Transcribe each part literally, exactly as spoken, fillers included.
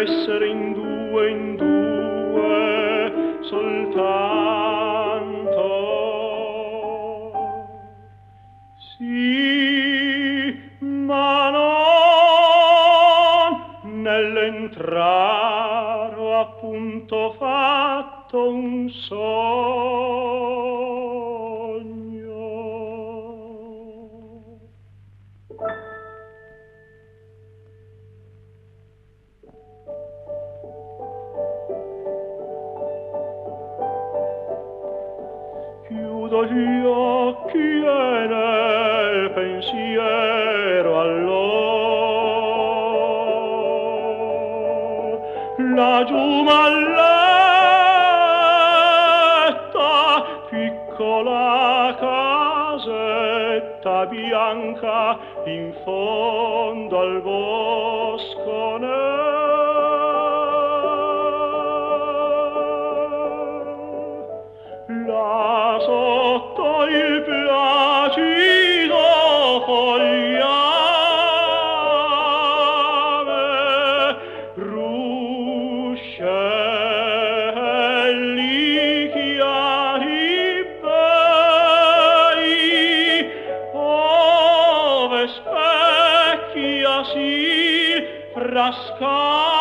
essere in due, in due soltanto. Sì, ma non nell'entrare ho appunto fatto un sogno. Chiudo gli occhi e nel pensiero allora laggiù m'alletta, piccola casetta bianca in fondo al bosco nero. Là sotto il placido fogliame ruscelli chiari bei, ove specchiasi frascava.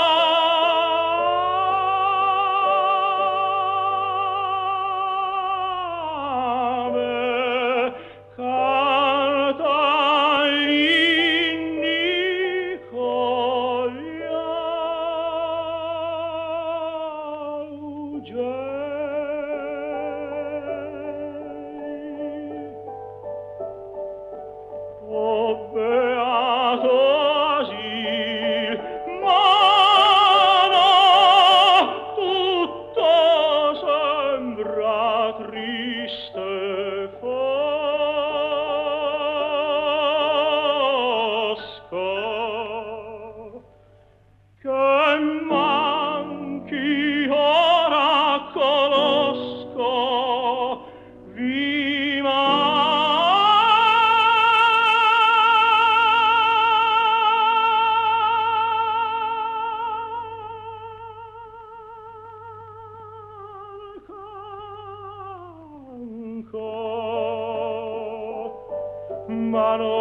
Ma no,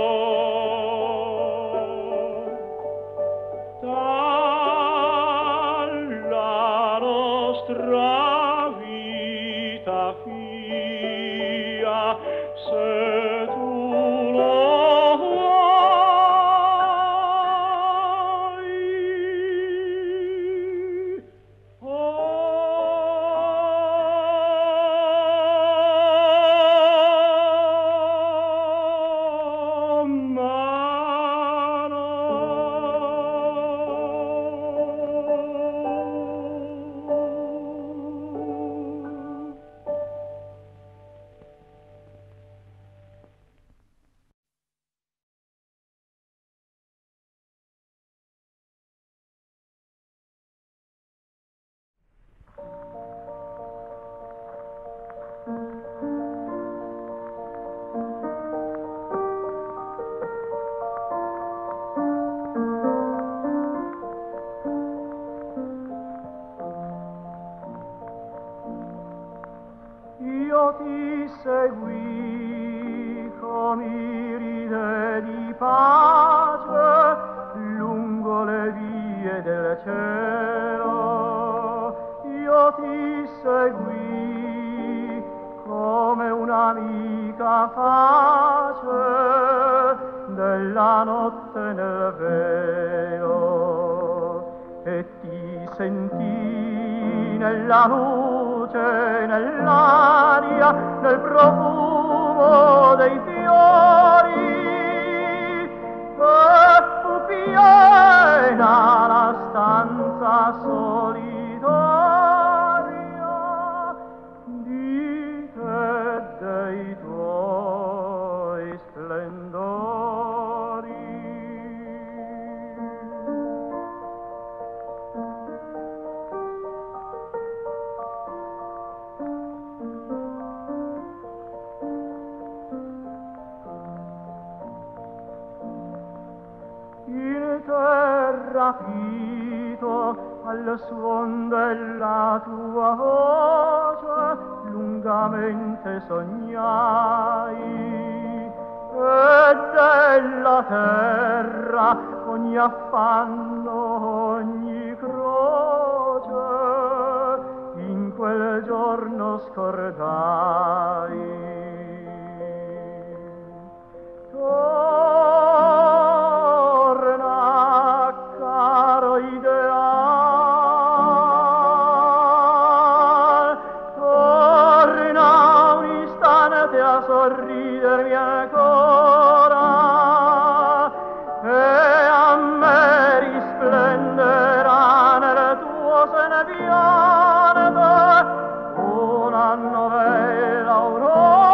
dalla nostra vita fia, se tu lo vuoi. Io ti seguì con iride di pace lungo le vie del cielo. Io ti seguì come un'amica pace della notte nel velo, e ti sentì nella luce, nell'aria, nel profumo dei fiori, e fu piena la stanza solitaria di te e dei tuoi splendori. In terra fito al suon della tua voce lungamente sognai e della terra ogni affanno, ogni croce in quel giorno scordai. Torna, caro ideal, torna un istante a sorridermi ancora e a me risplenderà nel tuo seno pianete una novella aurora.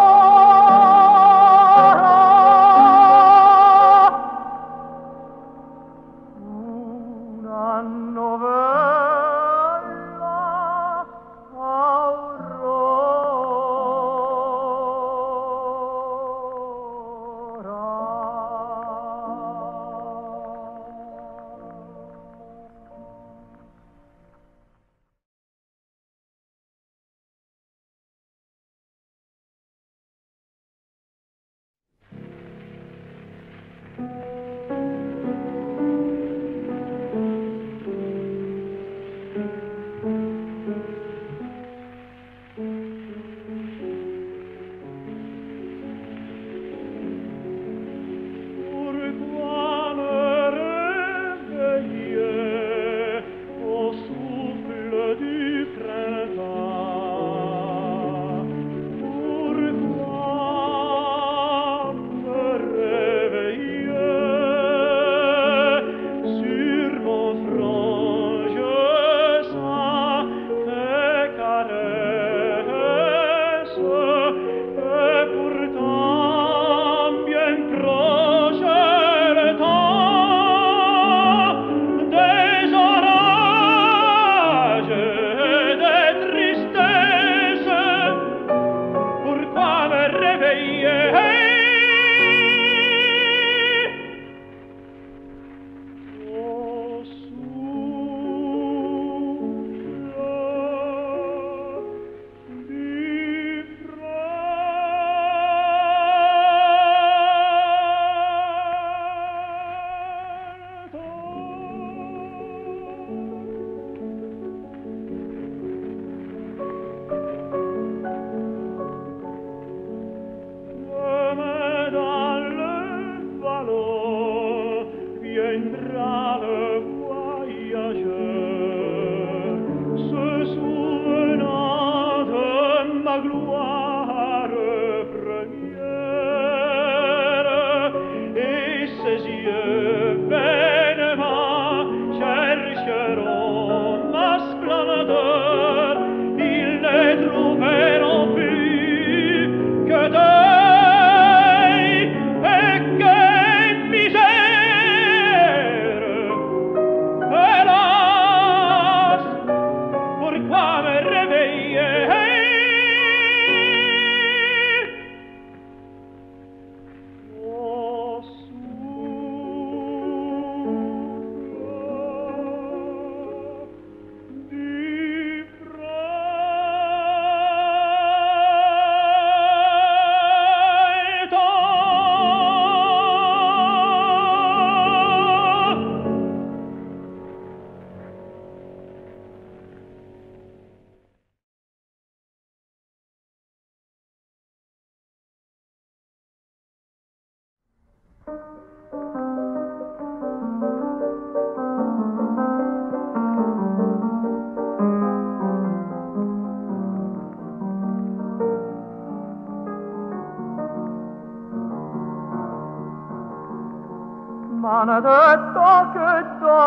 m'hanno detto che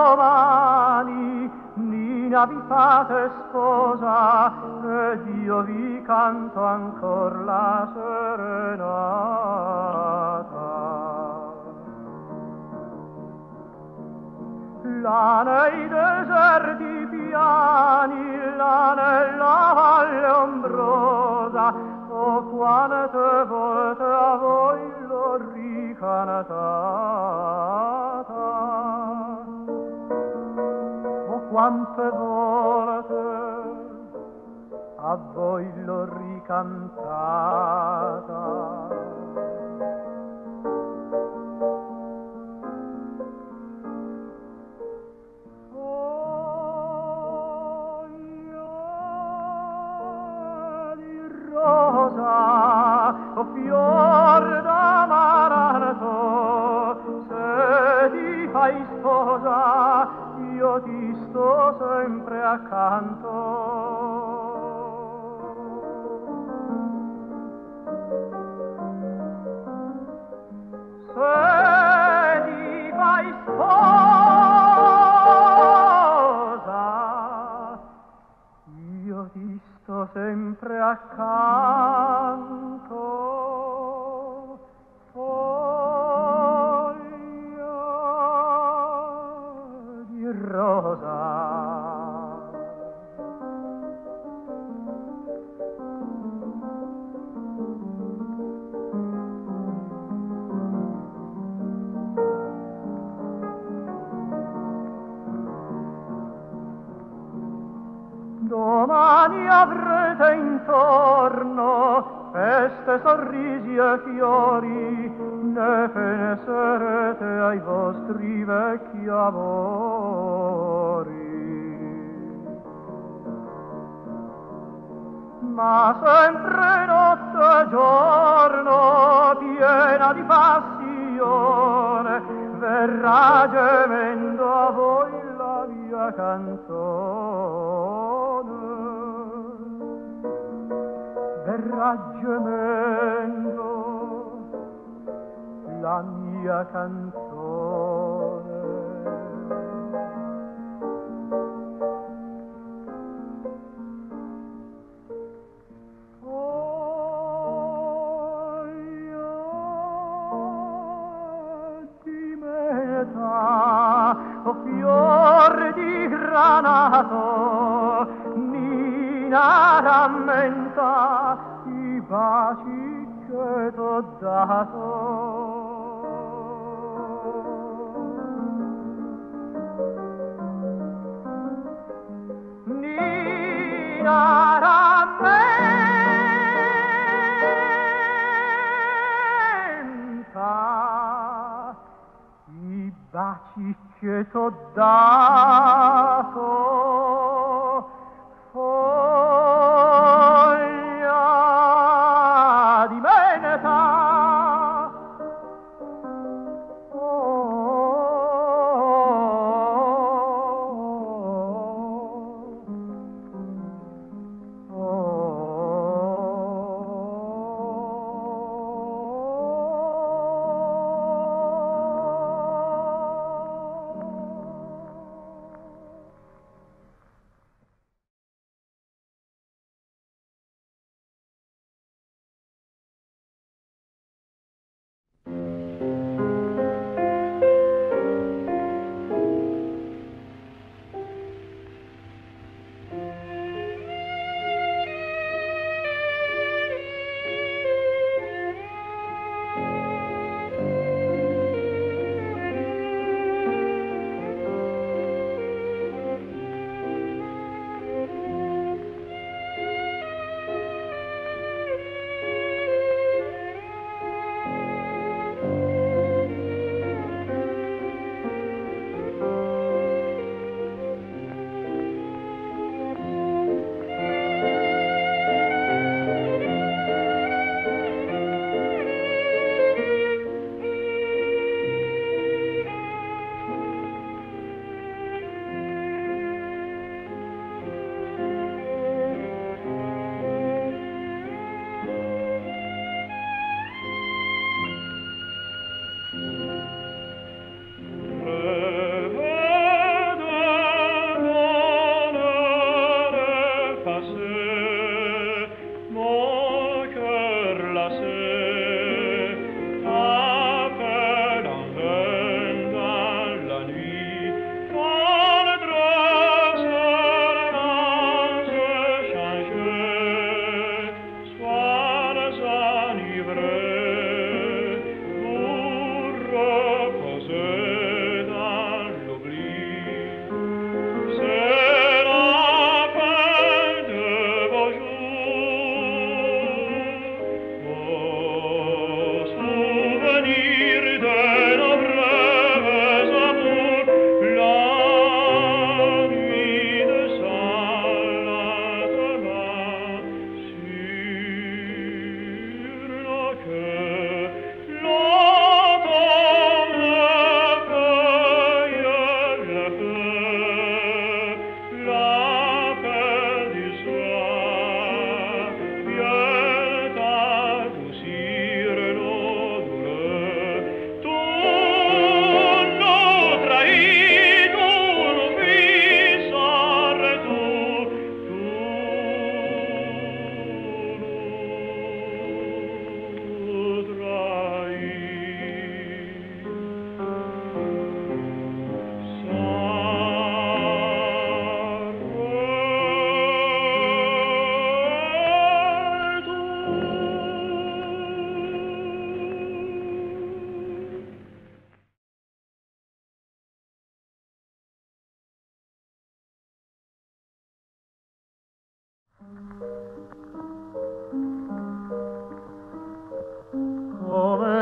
domani Nina vi fate sposa ed io vi canto ancor la serenata. Là nei deserti piani, là nella valle ombrosa, oh quante volte a voi l'ho ricantata. quante volte a voi l'ho ricantata. Foglia di rosa, o fior d'amaranto, se ti fai sposa, io ti sto sempre accanto. Se ti fai sposa, io ti sto sempre accanto. Foglia di rosa. Domani avrete intorno feste, sorrisi e fiori, ne penserete ai vostri vecchi amori. Ma sempre notte e giorno, piena di passione, verrà gemendo a voi la mia canzone. Verrà gemendo la mia canzone. Foglia di meta, o fior di granato, Nina rammenta i baci che t'ho dato. Nina rammenta i baci che t'ho dato. Foglia di menta,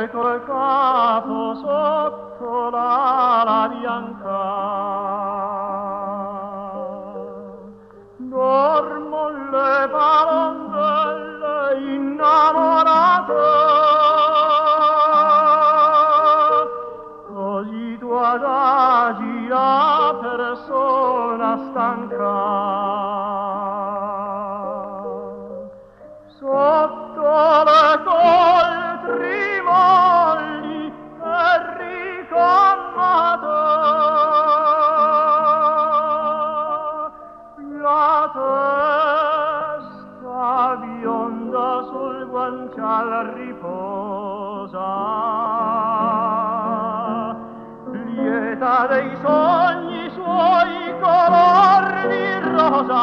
col capo sotto l'ala bianca. Dormono le palondelle innamorate, così tu adagi la persona stanca. Sotto le coltri molli e ricommate, la testa bionda sul guanciale riposa, lieta dei sogni suoi color di rosa.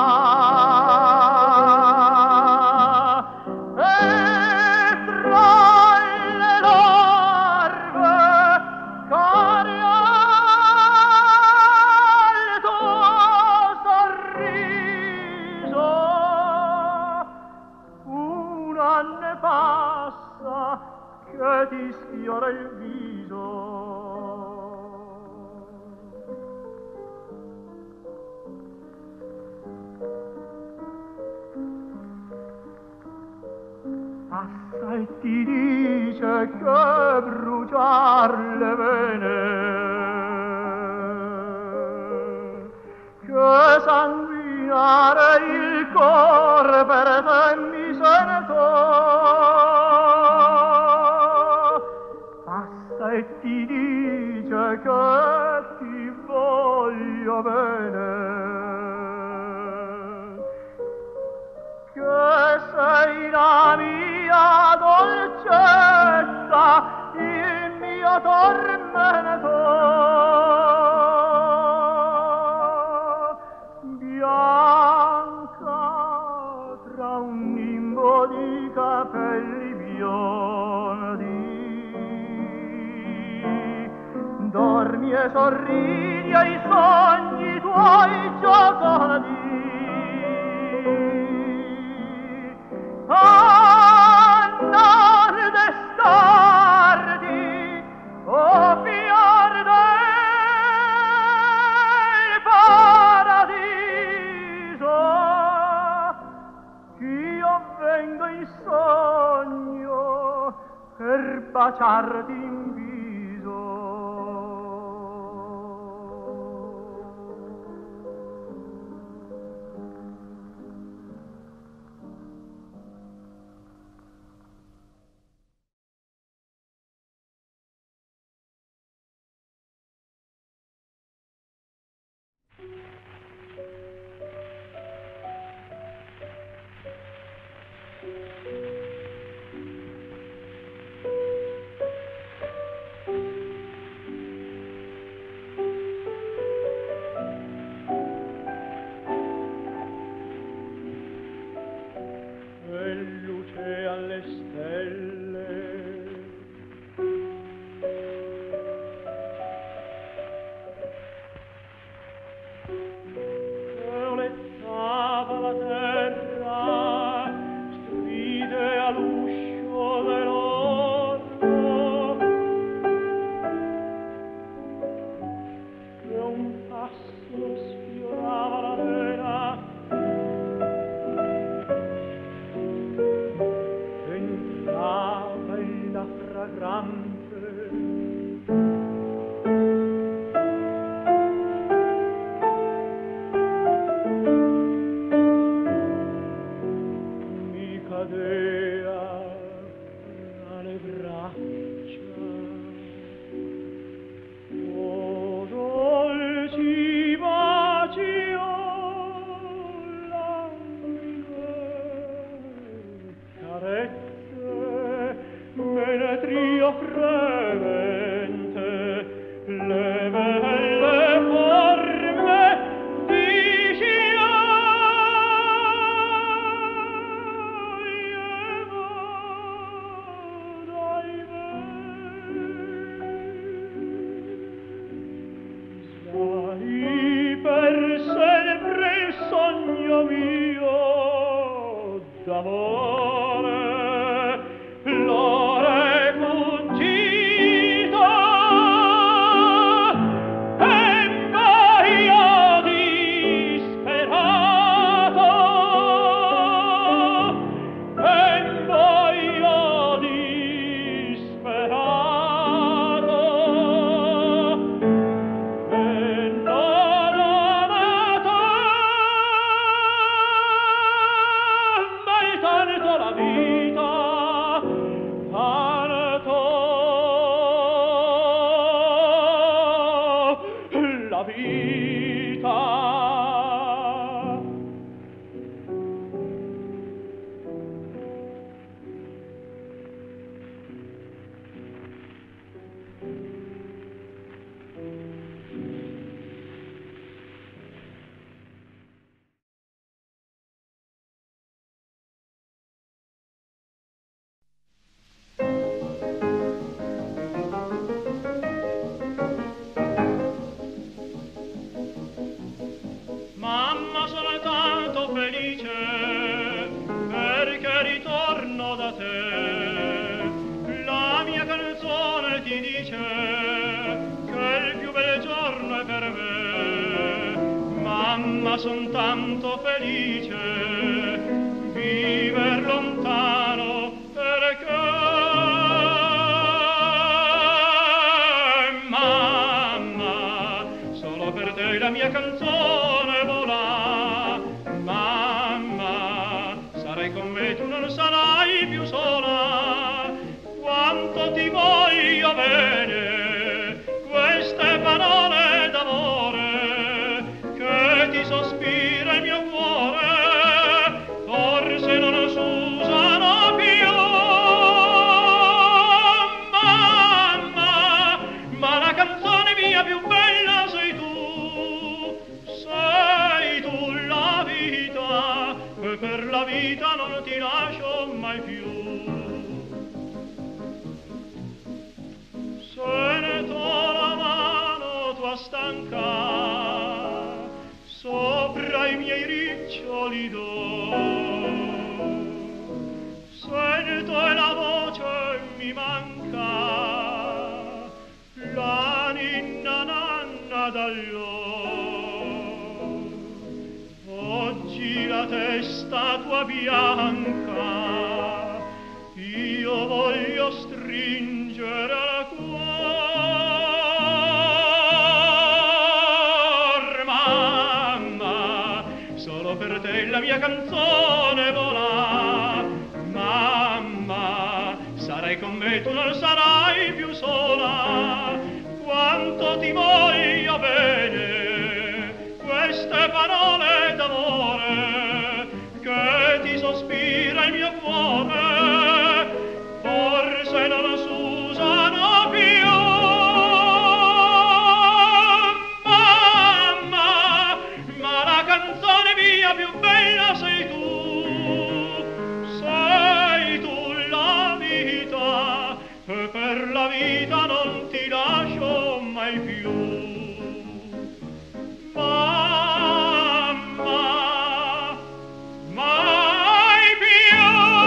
Che ti sfiora il viso, passa e ti dice che bruciar le vene, che sanguinare il cuore per te mi sento. E ti dice che ti voglio bene, che sei la mia dolcezza, il mio tormento. Bianca tra un nimbo di capelli biondi, dormi e sorridi ai sogni tuoi giocondi. A non destardi, o fior del paradiso, ch'io vengo in sogno per baciarti in viso. d'amore, l'ore fuggì ma son tanto felice viver lontano perché mamma solo per te la mia canzone vola. Mamma sarai con me, tu non sarai più sola. Quanto ti voglio bene, queste parole d'amore che ti sospira il mio cuore, forse non s'usano più. Mamma, ma la canzone mia più bella sei tu, sei tu la vita, e per la vita non ti lascio mai più. Se ne t'ho la mano tua stanca, sopra i miei riccioli do. Se ne t'ho la voce mi manca, la ninna nanna dall'o. Oggi la testa tua bianca, io voglio stringere al cuor. Mamma, solo per te la mia canzone vola. Mamma, sarai con me, tu non sarai più sola. Quanto ti voglio bene, queste parole d'amore che ti sospira il mio cuore, forse non s'usano più. Mamma, ma la canzone mia più bella sei tu, sei tu la vita, e per la vita non ti lascio mai più. Mamma, mai più.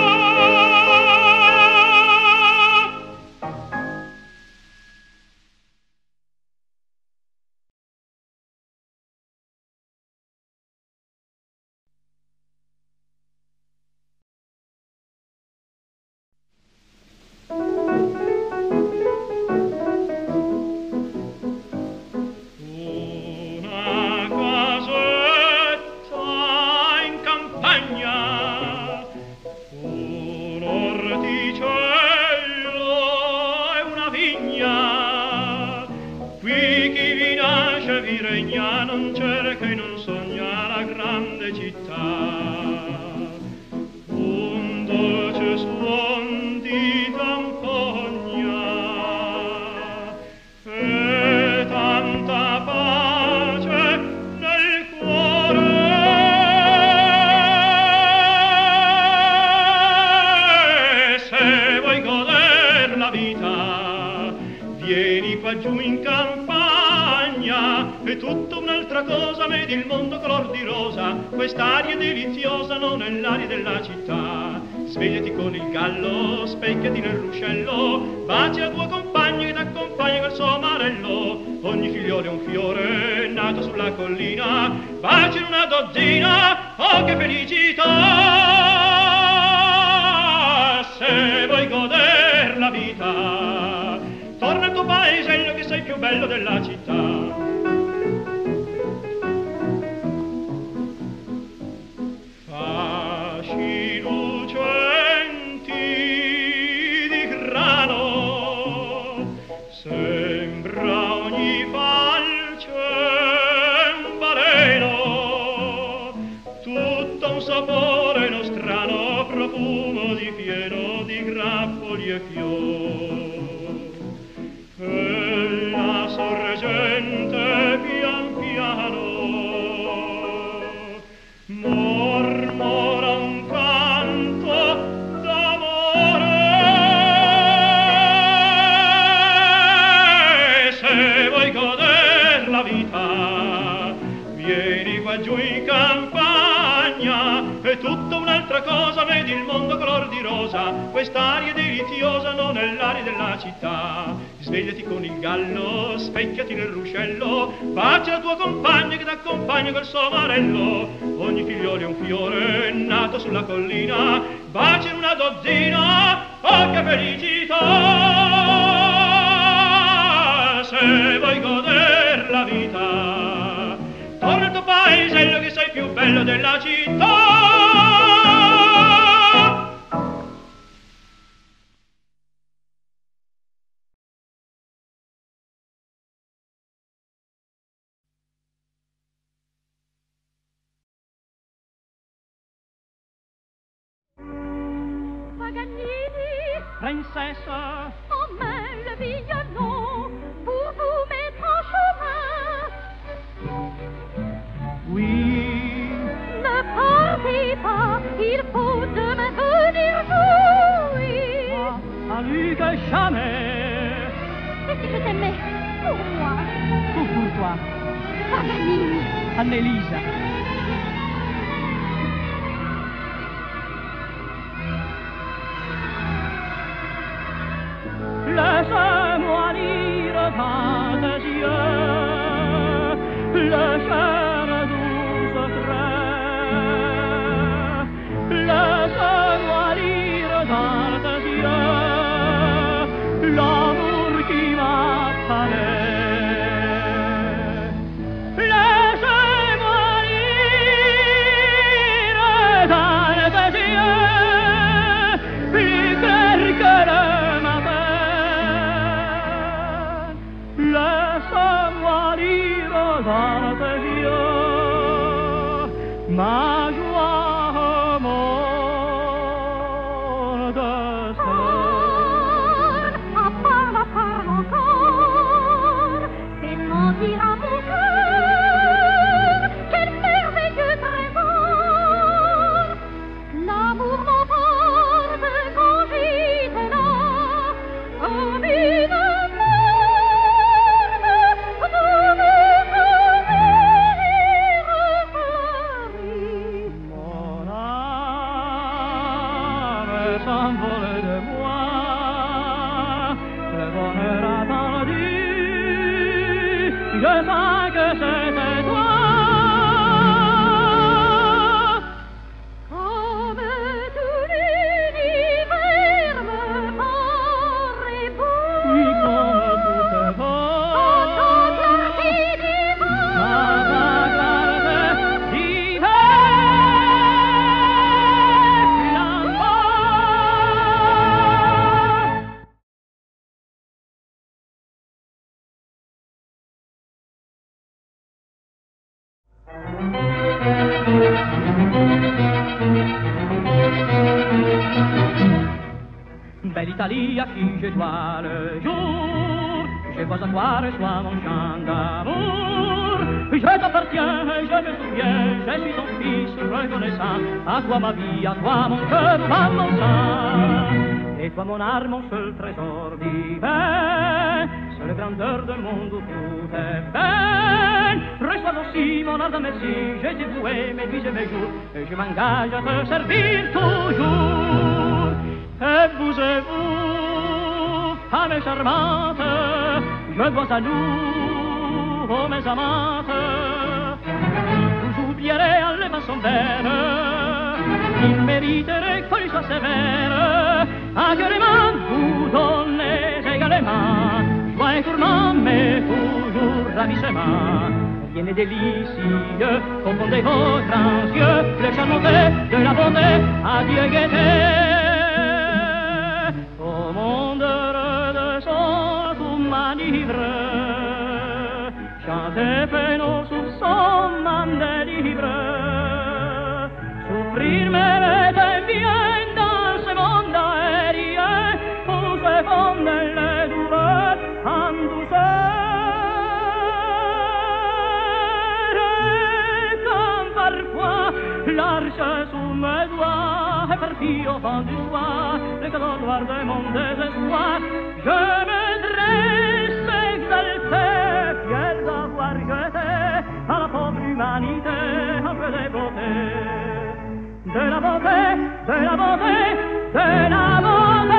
Una casetta in campagna, un orticello e una vigna. Qui chi vi nasce vi regna, non cerca e non sogna la grande città. Un dolce suon di campagna e tanta pace nel cuore. Se vuoi goder la vita, vieni qua giù in campagna, è tutta un'altra cosa, vedi il mondo color di rosa, quest'aria deliziosa non è l'aria della città. Svegliati con il gallo, specchiati nel ruscello, baci la tua compagna che t'accompagna col suo amarello. Ogni figliolo è un fiore nato sulla collina, baci in una dozzina, oh che felicità! Se vuoi goder la vita, torna al tuo paesello che sei più bello della città. Fasci lucenti di grano, sembra ogni falce un baleno, tutto un sapore nostrano, profumo di fieno di grappoli e fior. E la sorgente pian piano mormora un canto d'amore. Se vuoi goder la vita, vieni qua giù in campagna, e tutta un'altra cosa, vedi il mondo color di rosa, quest'aria deliziosa non è l'aria della città. Svegliati con il gallo, specchiati nel ruscello, bacia la tua compagna che t'accompagna col suo amarello. Ogni figliolo è un fiore nato sulla collina, bacia in una dozzina, oh che felicità! Se vuoi goder la vita, torna al tuo paesello che sei più bello della città. Princesse, emmène le violon pour vous mettre en chemin. oui, Ne partez pas, il faut demain venir jouer. à lui que jamais, Et si je t'aimais pour moi, tout pour toi, Paganini, Annelisa. Laisse-moi lire dans tes yeux le cher doux secret. Laisse-moi lire dans tes yeux l'amour qui m'apparaît. Laisse-moi lire dans tes yeux plus clair que le matin. Laisse-moi lire dans tes yeux ma joie, mon destin. à part la parole encore, c'est mentir à mon cœur. Quel merveilleux trésor! L'amour m'emporte quand j'étais là, comme une s'envole de moi, le bonheur attendu, je sens que c'était toi. Comme tout l'univers me paraît beau. Oui, comme tout est beau. En ta clarté divine. Dans ta clarté divine. Belle Italie à qui je dois le jour, je vois à toi reçois mon chant d'amour. Je t'appartiens, je me souviens, je suis ton fils reconnaissant. À toi ma vie, à toi mon cœur, à mon sang. Et toi mon art, mon seul trésor divin, seule grandeur de monde où tout est vain. Reçois aussi mon art de merci, je t'ai voué mes nuits et mes jours, et je m'engage à te servir toujours. Et vous et vous, femmes charmantes, je vois à nous, oh mes amantes, j'oublierai en les mains son verre, il mériterait que lui soit sévère, à que les mains vous donnez également, joie et tourment, mais toujours ravissement. Rien n'est délicieux, confondez vos grands yeux, les charmantés de la bonté, adieu gaieté. Au monde de son tout m'enivre, chantez penaud sous son man de livre. Souffrir mérite bien dans ce monde aérien, où se fondent les douleurs en douceur. Et quand parfois l'arche sous mes doigts est partie au fond du soir, le cadeau noir de mon désespoir, je me dresse exalté, fier d'avoir jeté à la pauvre humanité un peu de beauté. de la beauté, de la beauté, de la beauté.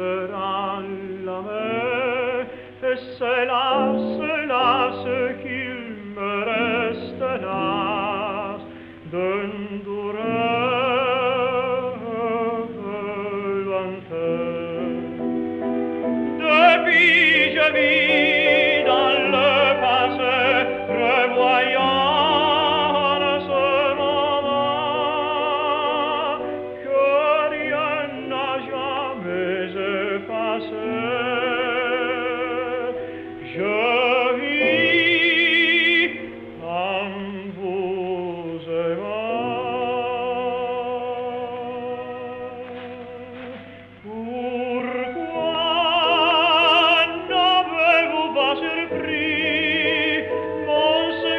seran la mer, et c'est là, c'est là ce qu'il me reste là d'endurer lointain. Depuis je vis dans le passé, revoyant ce moment que rien n'a jamais effacé. Je vis en vous aimant. Pourquoi n'avez-vous pas surpris mon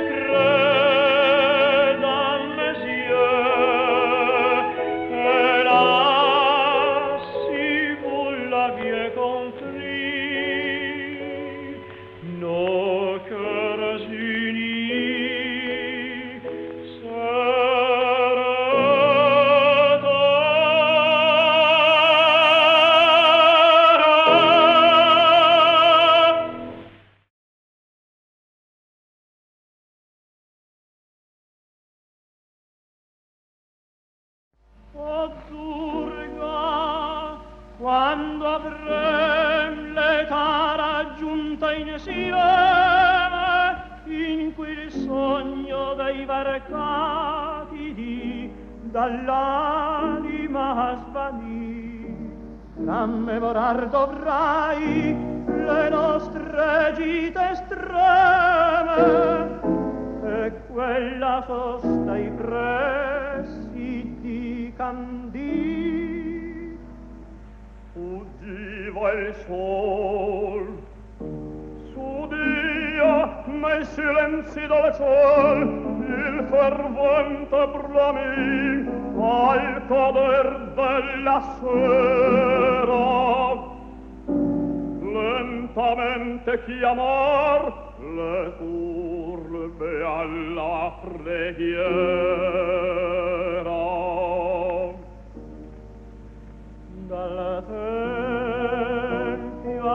secret dans mes yeux? Hélas, si vous l'aviez compris, nos cœurs unis seraient. Oh Durga, quando avrem l'età raggiunta insieme in quel sogno dei varcatidi dall'anima svanì, rammemorar dovrai le nostre gite estreme e quella sosta i pressi di Candì. Uddiva il sol, s'udia nei silenzi del ciel il fervente bramì al cader della sera. Lentamente chiamar le turbe alla preghiera. Dalla tempio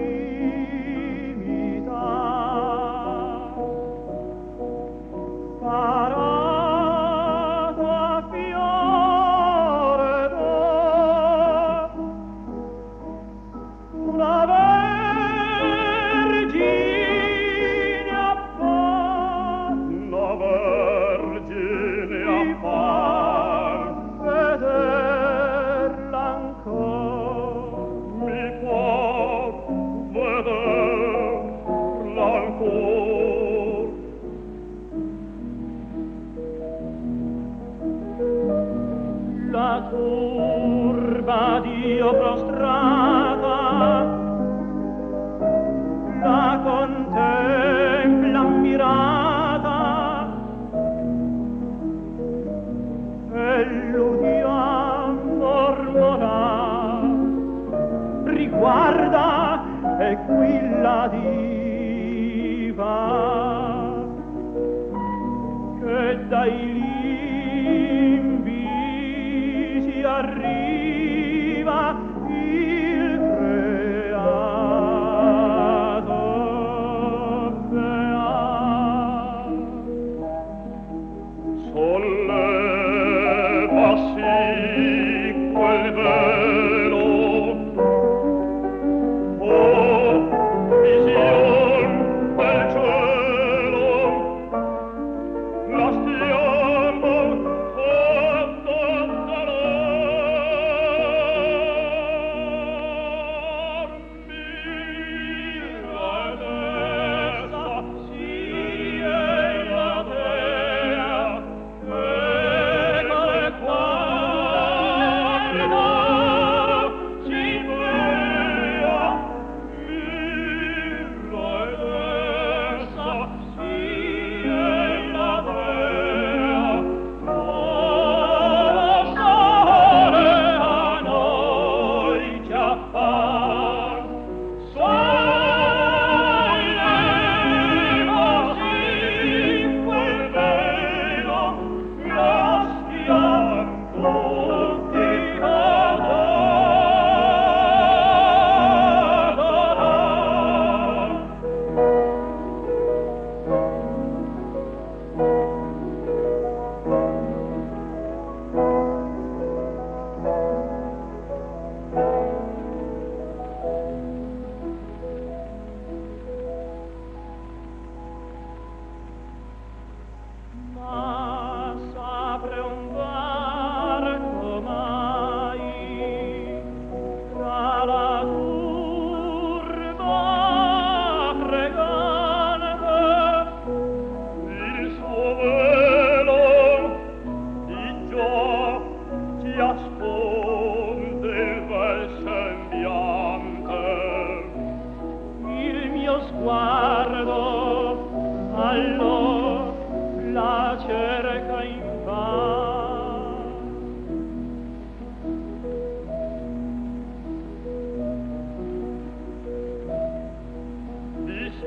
all'imita parato a fiore d'or una vergine appar, una vergine appar, vederla ancor, mi può vederla ancor. La turba Dio prostrata la contempla ammirata e l'udiam mormorar. Riguarda, e qui la diva che dai limbi si arriva il creato beato. Sollevasi quel velo, oh vision del cielo, la stiamo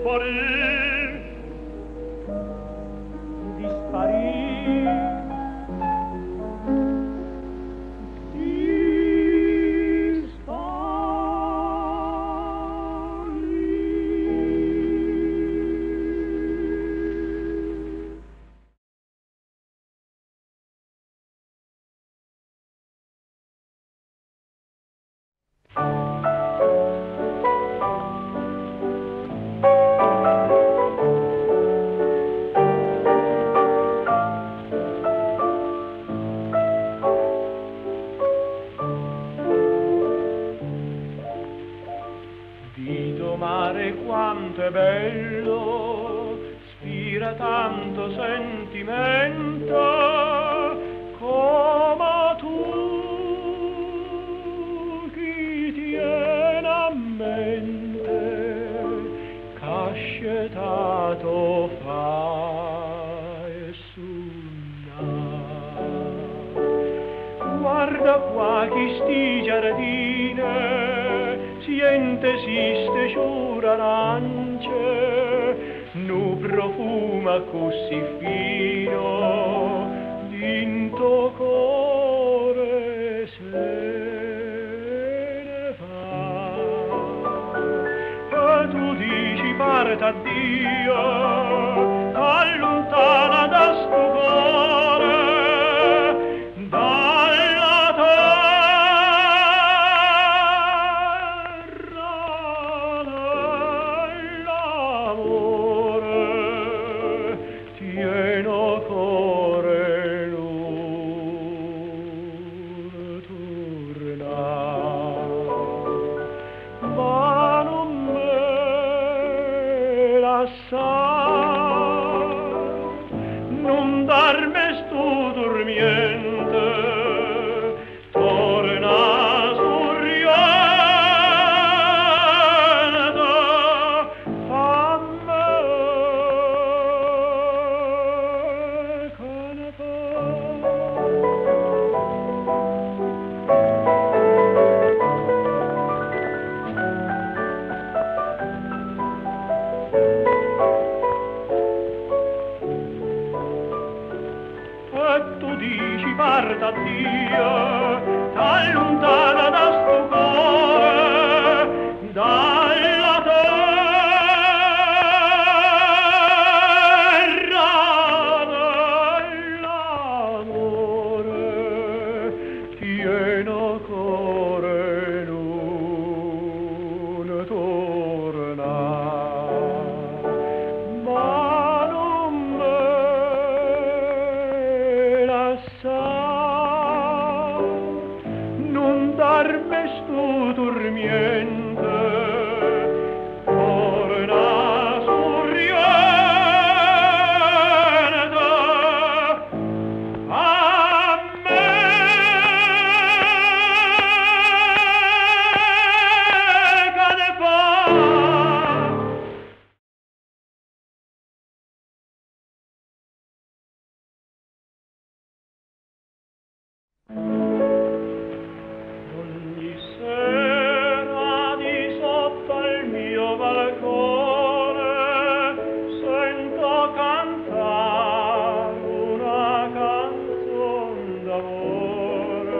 disparir, Disparir. Vito mare quanto è bello, spira tanto sentimento, come tu chi tiene a mente, cascetato fai suonare. Guarda qua chi sti giardine, siente esiste giura arance, nu profuma così fino, d'into core se ne va. E tu dici parta Dio, allontana da sto cuore, non darme stu dormiente, torna surrienda a me che ne parta Dio, t'allontana da sto cuore, dalla terra dell'amore, pieno cuore non torna, ma non me non darme stu dormiente, torna surrienda a me che ne fa. Ogni sera di sotto al mio balcone sento cantare una canzone d'amore.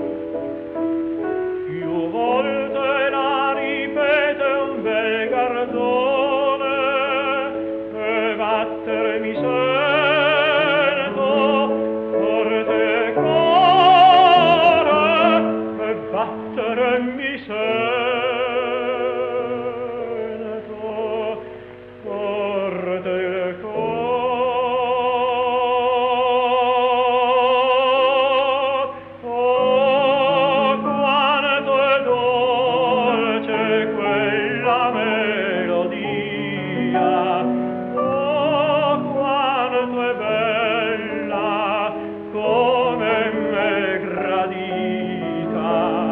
Più volte la ripete un bel gardone e battermi sento forte cuore, e battermi sento forte cuore. Oh, quanto è dolce quella melodia, oh, quanto è bella, come m'è gradita.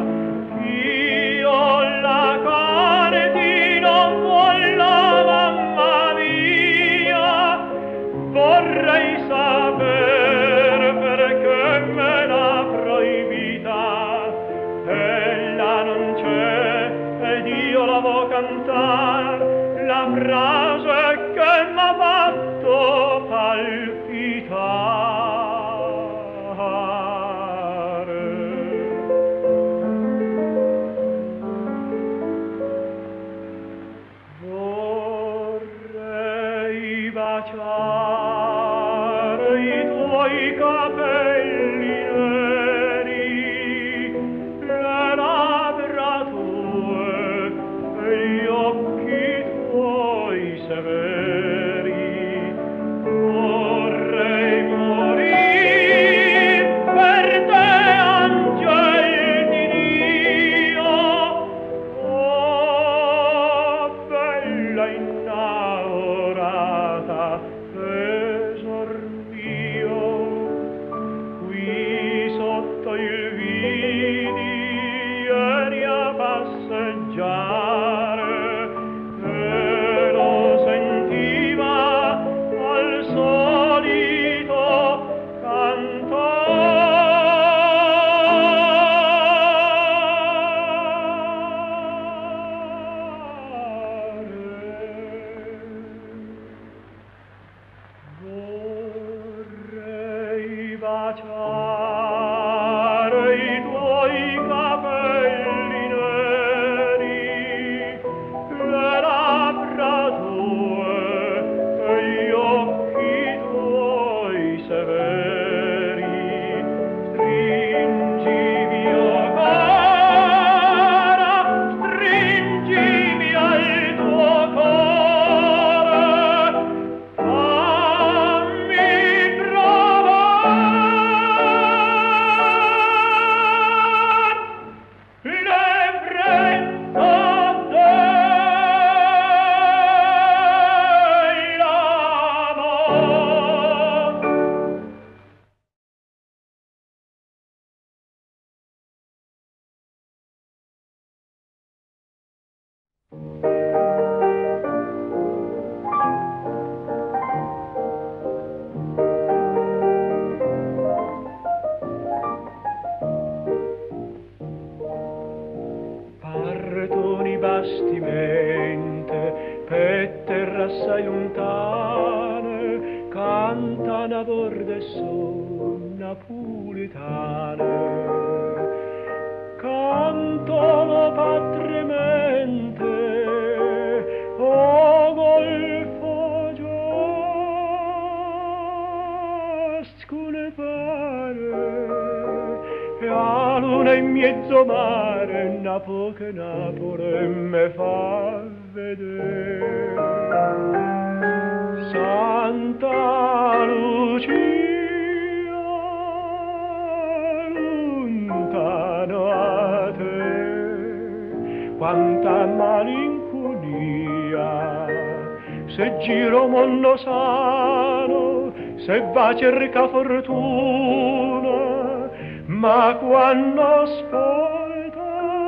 Io la cane ti non vuol la mamma mia, vorrei saper perché me l'ha proibita. Ella non c'è ed io la vo cantar la frase baciare i tuoi capelli neri, le labbra tue e gli occhi tuoi severi. Vorrei morir per te, angel di Dio, oh bella innamorata, tesor mio, qui sotto il vidi ieri a passeggiare, e lo sentiva al solito vorrei baciare i tuoi capelli neri, le labbra tue e gli occhi tuoi severi. Stringimi, oh cara, stringimi al tuo cuore, fammi provare l'ebbrezza dell'amor. Partono bastimenti per terra assai lontane, cantano a borde son napoletane, cantano patremente, o golfo giascune pare, e a luna in mezzo mare, Napo che Napoli me fa vedere. Santa Lucia, lontano a te, quanta malinconia, se giro mondo sano, se va a cerca fortuna, ma quando spolta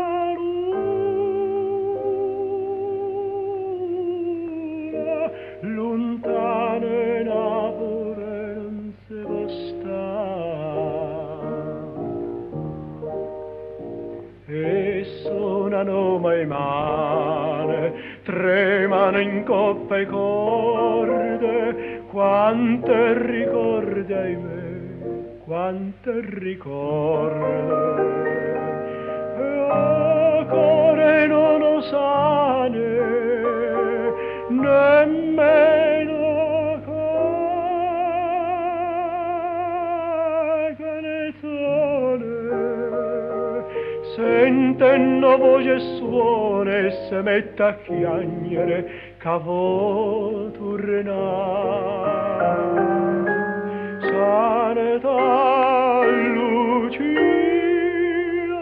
l'una, lontano in Napoli non si può stare. E suonano mai mani, tremano in coppa e corde, quante ricordi ai me, quante ricordi, e core non lo sane, nemmeno canzone, sentendo voce e suono e se mette a chiagnere che vo tornare. Santa Lucia,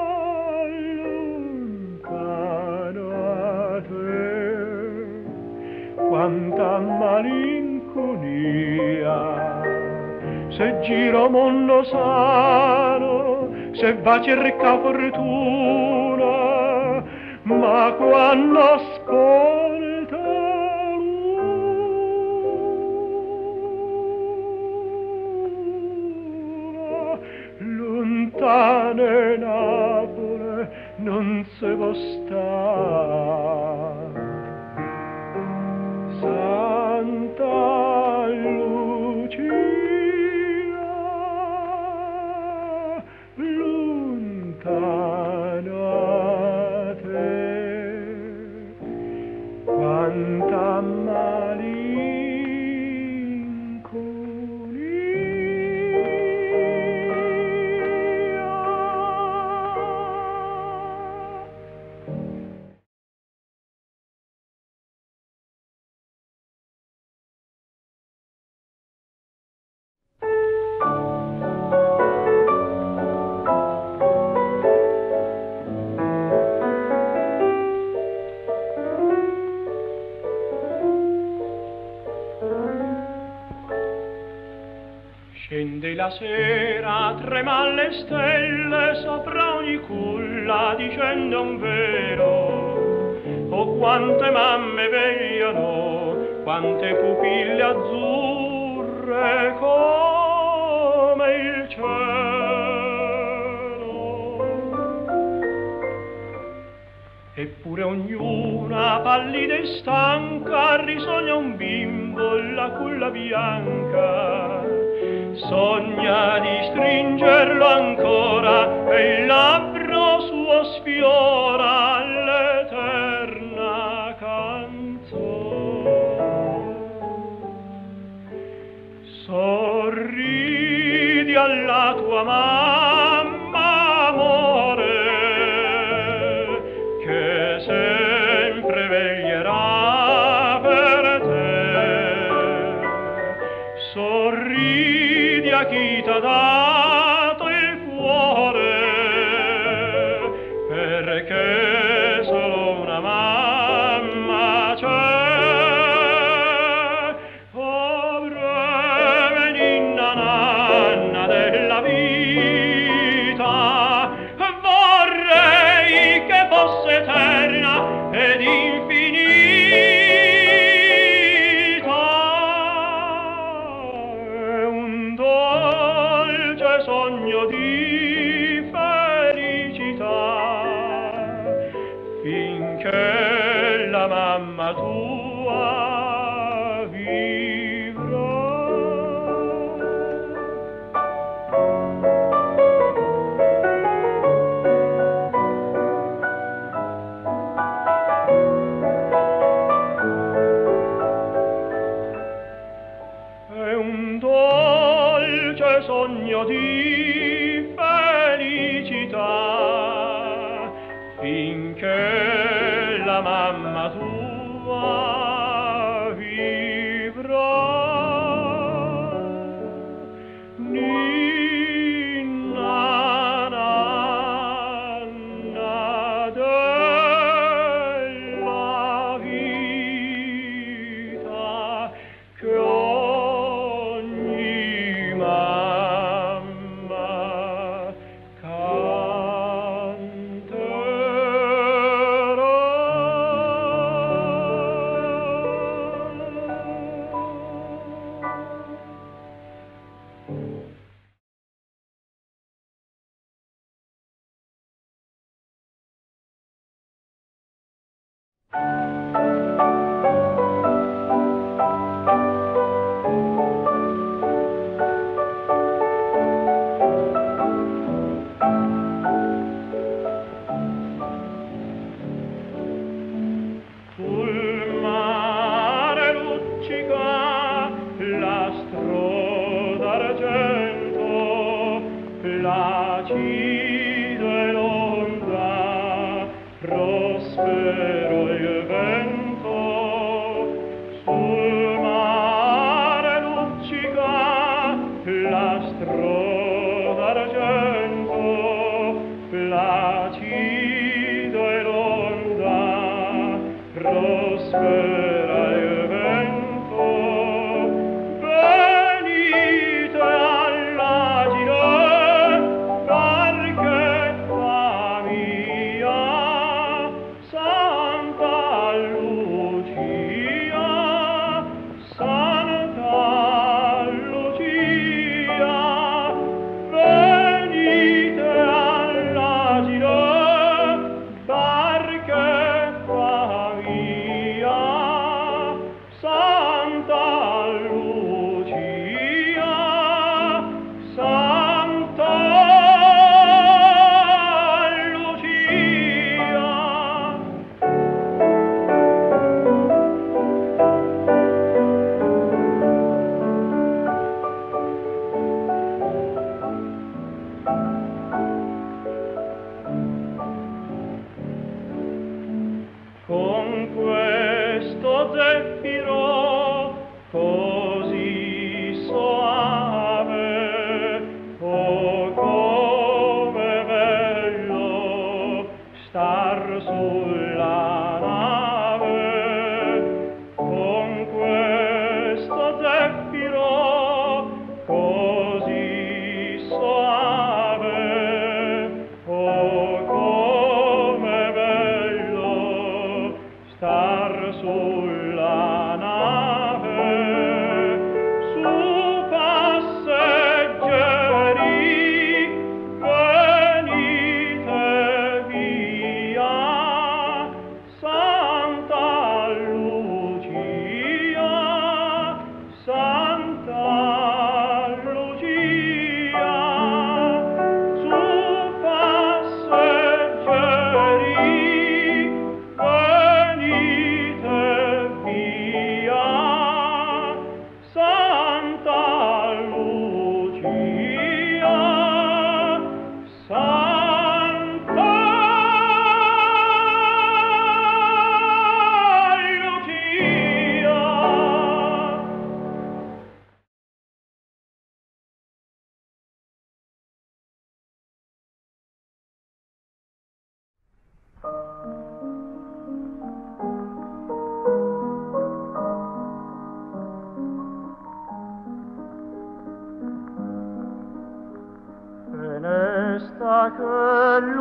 lontano a te, quanta malinconia, se giro mondo sano, se va a cerca fortuna, ma quando ascolta lontano in Napoli non si può stare. Santa Lucia, lontano a te, quanta malinconia. E la sera treman le stelle sopra ogni culla dicendo un vero. Oh, quante mamme vegliano, quante pupille azzurre come il cielo. Eppure ognuna pallida e stanca risogna un bimbo la culla bianca. Sogna di stringerlo ancora e il labbro suo sfiora l'eterna canzone. Sorridi alla tua mamma, amore, che sempre veglierà per te. Sorridi a chi t'ha dato il cuore, perché solo una mamma c'è. Oh, breve ninna nanna della vita, vorrei che fosse eterna ed infinita. È un dolce sogno di felicità, finché la mamma tua vivrà. È un dolce sogno di felicità, finché la mamma tua vivrà. Ninna nanna della vita, che ogni mamma sul mare luccica l'astro d'argento, placido e l'onda, prospero il vento. Sul mare luccica l'astro d'argento, placido e l'onda, prospera il vento. Venite all'agile, perché qua mia Santa Lucia, Santa Lucia. Venite all'agile, perché qua mia Santa Lucia, Santa Lucia. Con questo zeffiro così soave, oh, come bello star sulla nave. Con questo zeffiro così sulla nave, su passeggeri, venite via, Santa Lucia, Santa Lucia, su passeggeri, venite via, Santa Lucia, Santa Lucia. Fenesta che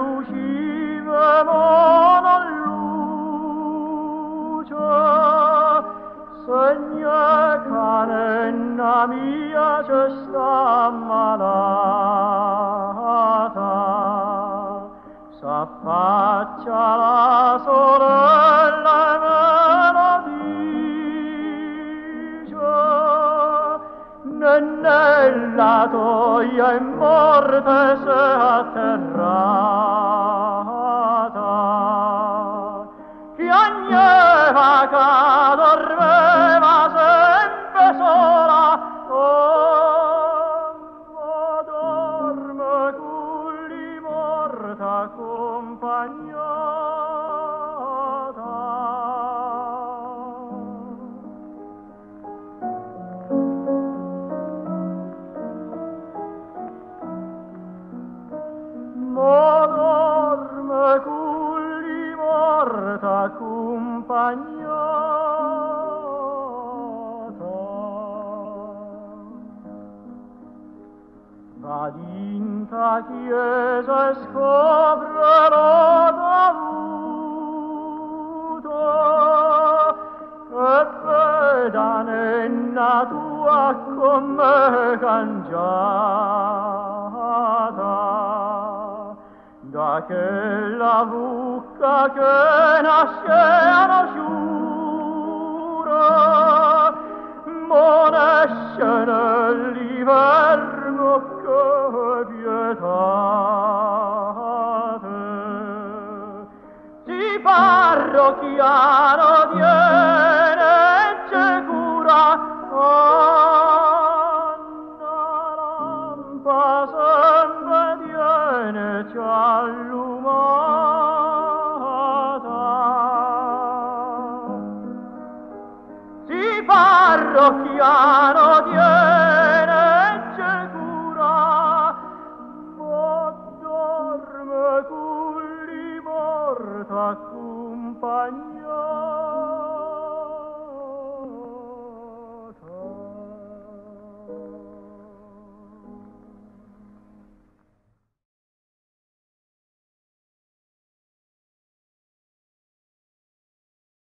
lucivano la luce, segna canenna mia c'è sta malata, s'affaccia la sorella e me lo dice, nella toia è morta e s'è atterrata, piangeva che dormeva sempre sola, oh, ma dorme con li morta accompagnata. Ma dorme con li morta accompagnata. Va d'inta chiesa e scoprirò d'avuto, e veda nenna tua come cangiata, da quella bucca che nasceva giura, ma nasce nell'inverno che pietate. Si parrocchiano tiene c'è cura, Anna lampa sempre tiene c'è allumata. Si parrocchiano tiene